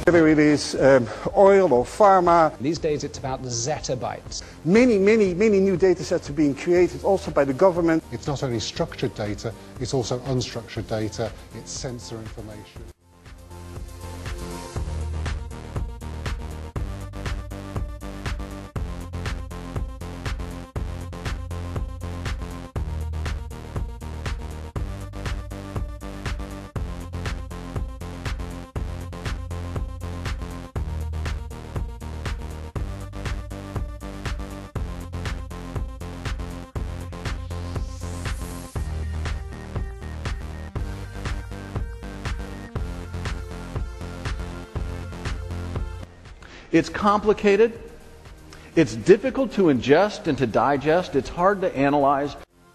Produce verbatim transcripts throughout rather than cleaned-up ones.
Whether it is um, oil or pharma. These days it's about the zettabytes. Many, many, many new data sets are being created also by the government. It's not only structured data, it's also unstructured data, it's sensor information. It's complicated, it's difficult to ingest and to digest, it's hard to analyze.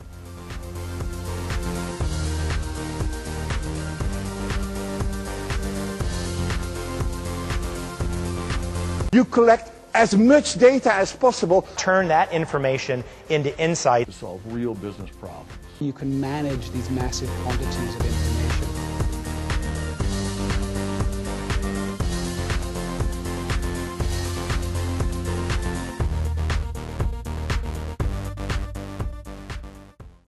You collect as much data as possible. Turn that information into insight. To solve real business problems. You can manage these massive quantities of information.